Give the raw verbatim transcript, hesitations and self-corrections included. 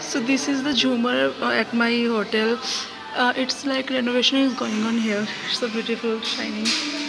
So this is the Jhumar uh, at my hotel. Uh, it's like renovation is going on here. It's so beautiful, shining.